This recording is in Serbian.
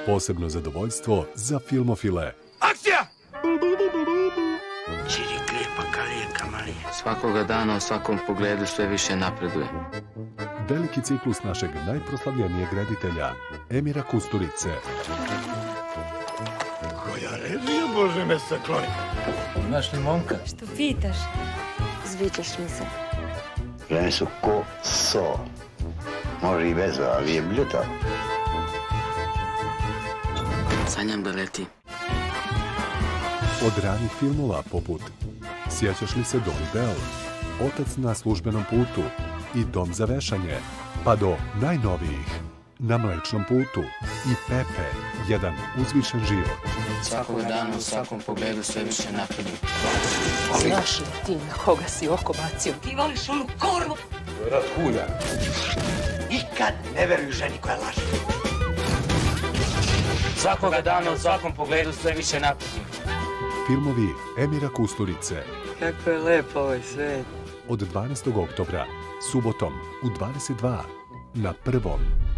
Posebno zadovoljstvo za filmofile. Akcija! Svakoga dana u svakom pogledu sve više napreduje. Veliki ciklus našeg najproslavljenijeg reditelja, Emira Kusturice. Koja revija, Bože me sakloni. Imaš li momka? Što pitaš? Zvičeš mi se. Žene su ko so. Može i bez, ali je bljuta. Sanjam da leti. Od ranih filmova poput Sjećaš li se Dolly Bell, Otac na službenom putu i Dom za vešanje, pa do najnovijih Na mlečnom putu i Pepe, jedan uzvišen život. Svakoga dana u svakom pogledu sve više napreduje. Znaš li ti na koga si oko bacio? Ti voliš onu korvu? Rad hulja. Nikad ne veruj ženi koja laže. Svakoga dana u svakom pogledu sve više napreduje. Filmovi Emira Kusturice. Kako je lepo ovaj svet. Od 12. oktobra, subotom u 22 na Prvom.